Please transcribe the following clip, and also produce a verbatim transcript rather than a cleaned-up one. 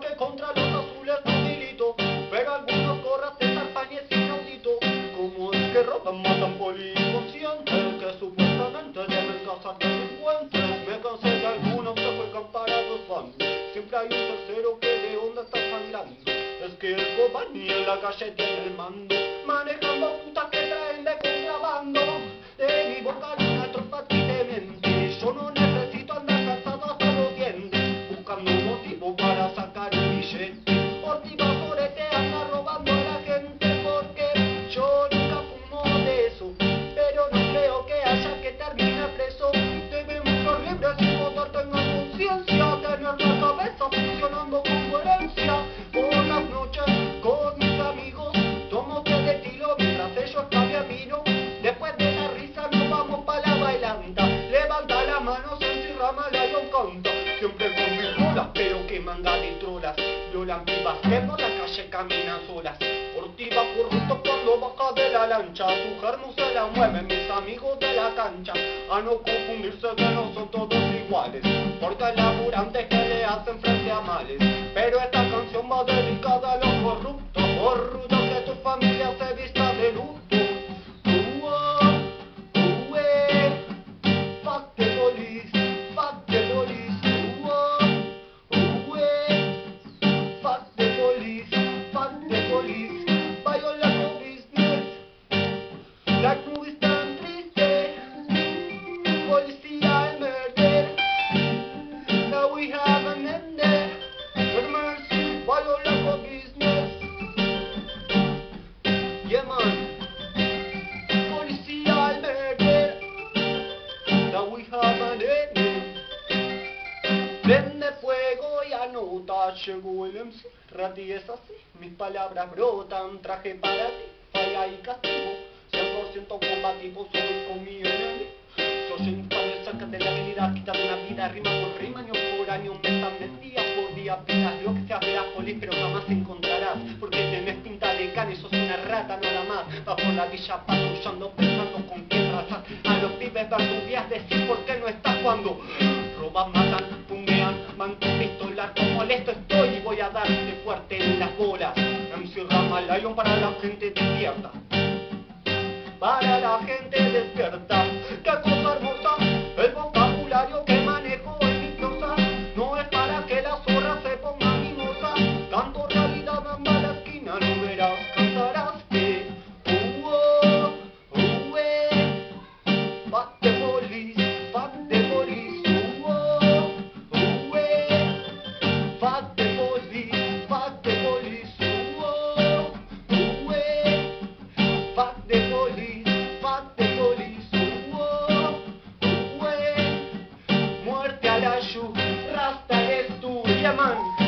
que contra los azules no milito, pero algunos corras de zarpañes inaudito. Como es que roban, matan policonscientes, que supuestamente deben cazar delincuentes. Me cansé de algunos que juegan para dos bandos, siempre hay un tercero que de onda está sangrando. Es que el Cobani en la calle tiene el mando, manejando putas que traen de contrabando. De mi boca una tropa que te miente, yo no necesito andar cansado hasta los dientes, buscando un motivo para sacar un billete. Ortiva Sorete anda robando a la gente porque yo nunca fumo de eso, pero no creo que haya que terminar preso. Debemos ser libres y poder tener conciencia, tener la cabeza funcionando con coherencia. Por las noches con mis amigos tomo té de tilo mientras ellos cambian vino. Después de la risa nos vamos pa' la bailanta, levanta las manos en si rama la canta. Siempre con mis rolas, pero que manga de trolas, violan pibas que por la calle caminan solas. Ortiva corrupto cuando baja de la lancha, su germo se la mueven mis amigos de la cancha. A no confundirse que no son todos iguales, porque hay laburantes que le hacen frente a males. Pero esta canción va dedicada a los corruptos, por rudo que tu familia se vista de luto. La cruz es tan triste, policía al murder. Now we have an ended, but mercy, follow like a business. Yeah man, policía al murder. Now we have an ended. Prende fuego y anota, llegó el M C, Rati es así, mis palabras brotan, traje para ti, falla y castigo. cien por ciento combativo, soy con mi enemigo. Soy un padre cerca de la avenida, quitando una vida, rima por rima, año por año, mes a mes, día por día, pidas lo que sea, verás feliz, pero jamás encontrarás, porque tenés pinta de cane, sos una rata nada más. Vas por la villa patrullando, pensando con quién razas. A los pibes verduguías decir por qué no estás cuando roban, matan, punguean, van con pistola. Como molesto estoy y voy a darte fuerte en las bolas. M C Rama Lion para la gente despierta, para la gente despierta. Qué cosa hermosa, el vocabulario que manejo en mi prosa. No es para que la zorra se ponga mimosa, canto realidad en la esquina, no verás, cantarás que uh, oh, uh, eh. Fuck the police, fuck the police, uh, oh, uh, eh. Fuck the police, fuck the police, uh, oh, uh, eh. Fuck the police. Muerte a la Yu, Rasta eres tú, yeah man.